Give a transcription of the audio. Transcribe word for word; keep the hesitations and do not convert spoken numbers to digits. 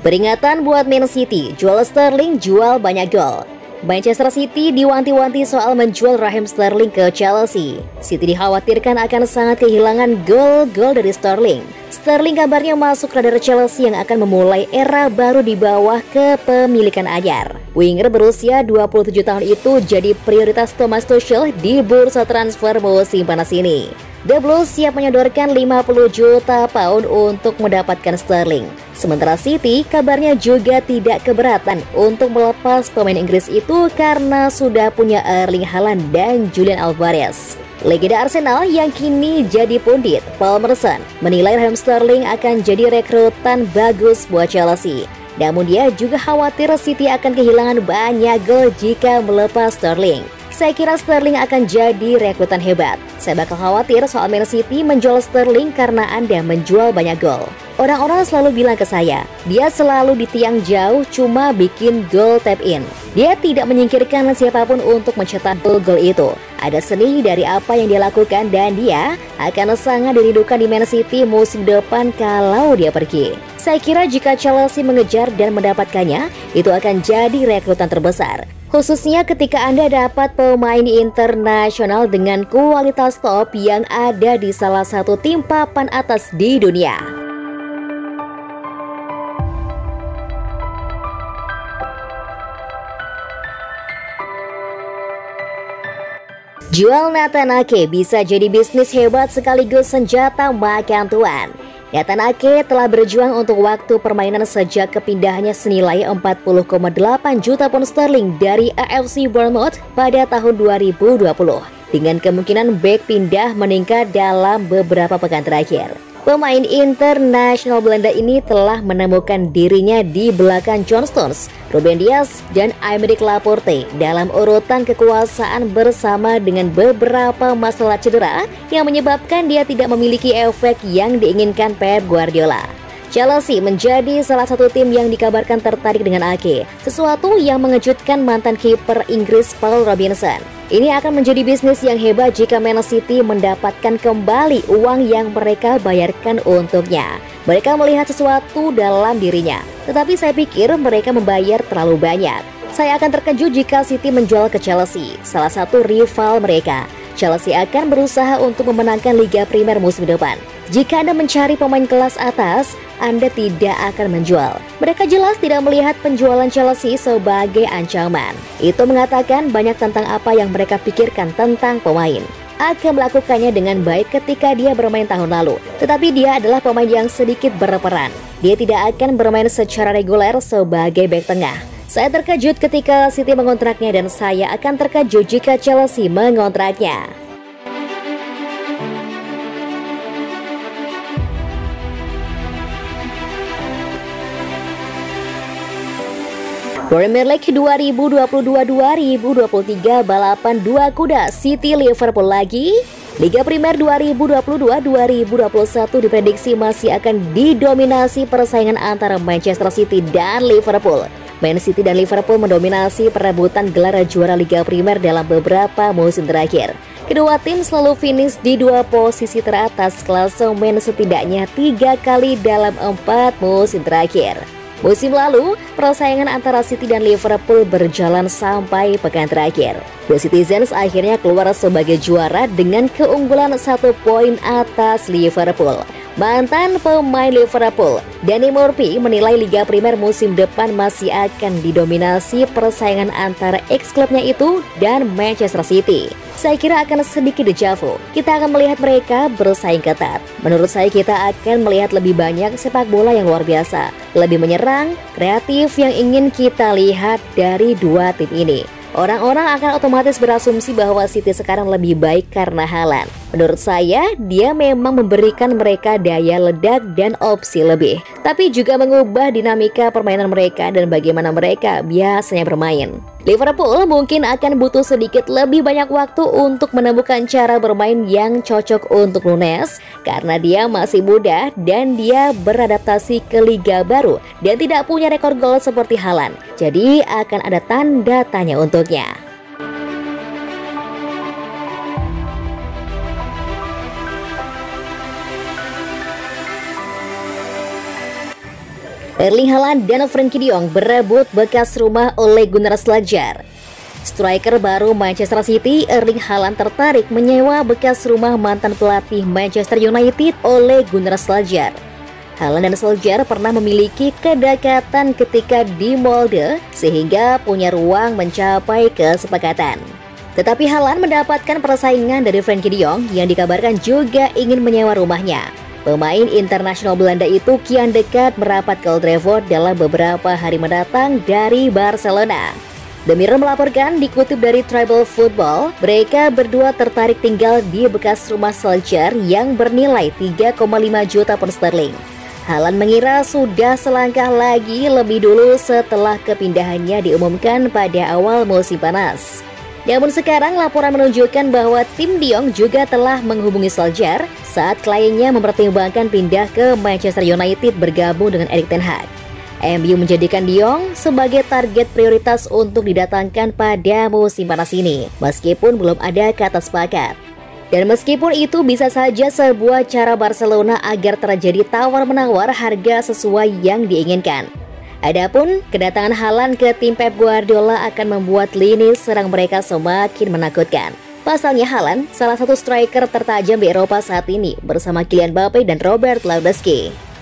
Peringatan buat Man City, jual Sterling, jual banyak gol. Manchester City diwanti-wanti soal menjual Raheem Sterling ke Chelsea. City dikhawatirkan akan sangat kehilangan gol-gol dari Sterling. Sterling kabarnya masuk radar Chelsea yang akan memulai era baru di bawah kepemilikan anyar. Winger berusia dua puluh tujuh tahun itu jadi prioritas Thomas Tuchel di bursa transfer musim panas ini. The Blues siap menyodorkan lima puluh juta pound untuk mendapatkan Sterling. Sementara City kabarnya juga tidak keberatan untuk melepas pemain Inggris itu karena sudah punya Erling Haaland dan Julian Alvarez. Legenda Arsenal yang kini jadi pundit, Paul Merson, menilai Raheem Sterling akan jadi rekrutan bagus buat Chelsea. Namun dia juga khawatir City akan kehilangan banyak gol jika melepas Sterling. Saya kira Sterling akan jadi rekrutan hebat. Saya bakal khawatir soal Man City menjual Sterling karena Anda menjual banyak gol. Orang-orang selalu bilang ke saya, dia selalu di tiang jauh cuma bikin gol tap in. Dia tidak menyingkirkan siapapun untuk mencetak gol-gol itu. Ada seni dari apa yang dia lakukan dan dia akan sangat dirindukan di Man City musim depan kalau dia pergi. Saya kira jika Chelsea mengejar dan mendapatkannya, itu akan jadi rekrutan terbesar. Khususnya ketika Anda dapat pemain internasional dengan kualitas top yang ada di salah satu tim papan atas di dunia. Jual Nathan Ake bisa jadi bisnis hebat sekaligus senjata makan tuan. Nathan Ake telah berjuang untuk waktu permainan sejak kepindahannya senilai empat puluh koma delapan juta pound sterling dari A F C Bournemouth pada tahun dua ribu dua puluh. Dengan kemungkinan bek pindah meningkat dalam beberapa pekan terakhir. Pemain internasional Belanda ini telah menemukan dirinya di belakang John Stones, Ruben Dias, dan Aymeric Laporte dalam urutan kekuasaan bersama dengan beberapa masalah cedera yang menyebabkan dia tidak memiliki efek yang diinginkan Pep Guardiola. Chelsea menjadi salah satu tim yang dikabarkan tertarik dengan Ake, sesuatu yang mengejutkan mantan kiper Inggris Paul Robinson. Ini akan menjadi bisnis yang hebat jika Man City mendapatkan kembali uang yang mereka bayarkan untuknya. Mereka melihat sesuatu dalam dirinya, tetapi saya pikir mereka membayar terlalu banyak. Saya akan terkejut jika City menjual ke Chelsea, salah satu rival mereka. Chelsea akan berusaha untuk memenangkan Liga Primer musim depan. Jika Anda mencari pemain kelas atas, Anda tidak akan menjual. Mereka jelas tidak melihat penjualan Chelsea sebagai ancaman. Itu mengatakan banyak tentang apa yang mereka pikirkan tentang pemain. Akan melakukannya dengan baik ketika dia bermain tahun lalu. Tetapi dia adalah pemain yang sedikit berperan. Dia tidak akan bermain secara reguler sebagai bek tengah. Saya terkejut ketika City mengontraknya dan saya akan terkejut jika Chelsea mengontraknya. Premier League dua ribu dua puluh dua dua ribu dua puluh tiga balapan dua kuda City Liverpool lagi. Liga Primer dua ribu dua puluh dua dua ribu dua puluh satu diprediksi masih akan didominasi persaingan antara Manchester City dan Liverpool. Man City dan Liverpool mendominasi perebutan gelar juara Liga Primer dalam beberapa musim terakhir. Kedua tim selalu finish di dua posisi teratas klasemen setidaknya tiga kali dalam empat musim terakhir. Musim lalu, persaingan antara City dan Liverpool berjalan sampai pekan terakhir. The Citizens akhirnya keluar sebagai juara dengan keunggulan satu poin atas Liverpool. Mantan pemain Liverpool, Danny Murphy, menilai Liga Primer musim depan masih akan didominasi persaingan antara ex-klubnya itu dan Manchester City. Saya kira akan sedikit dejavu. Kita akan melihat mereka bersaing ketat. Menurut saya kita akan melihat lebih banyak sepak bola yang luar biasa, lebih menyerang, kreatif yang ingin kita lihat dari dua tim ini. Orang-orang akan otomatis berasumsi bahwa City sekarang lebih baik karena Haaland. Menurut saya, dia memang memberikan mereka daya ledak dan opsi lebih, tapi juga mengubah dinamika permainan mereka dan bagaimana mereka biasanya bermain. Liverpool mungkin akan butuh sedikit lebih banyak waktu untuk menemukan cara bermain yang cocok untuk Nunes karena dia masih muda dan dia beradaptasi ke liga baru dan tidak punya rekor gol seperti Haaland. Jadi akan ada tanda tanya untuknya. Erling Haaland dan Frenkie de Jong berebut bekas rumah Ole Gunnar Solskjaer. Striker baru Manchester City, Erling Haaland tertarik menyewa bekas rumah mantan pelatih Manchester United, Ole Gunnar Solskjaer. Haaland dan Solskjaer pernah memiliki kedekatan ketika di Molde, sehingga punya ruang mencapai kesepakatan. Tetapi Haaland mendapatkan persaingan dari Frenkie de Jong yang dikabarkan juga ingin menyewa rumahnya. Pemain internasional Belanda itu kian dekat merapat ke Old Trafford dalam beberapa hari mendatang dari Barcelona. The Mirror melaporkan, dikutip dari Tribal Football, mereka berdua tertarik tinggal di bekas rumah Solskjaer yang bernilai tiga koma lima juta pound sterling. Haaland mengira sudah selangkah lagi lebih dulu setelah kepindahannya diumumkan pada awal musim panas. Namun sekarang laporan menunjukkan bahwa tim de Jong juga telah menghubungi Solskjaer saat kliennya mempertimbangkan pindah ke Manchester United bergabung dengan Erik ten Hag. M U menjadikan de Jong sebagai target prioritas untuk didatangkan pada musim panas ini, meskipun belum ada kata sepakat. Dan meskipun itu bisa saja sebuah cara Barcelona agar terjadi tawar-menawar harga sesuai yang diinginkan. Adapun kedatangan Haaland ke tim Pep Guardiola akan membuat lini serang mereka semakin menakutkan. Pasalnya Haaland salah satu striker tertajam di Eropa saat ini bersama Kylian Mbappe dan Robert Lewandowski.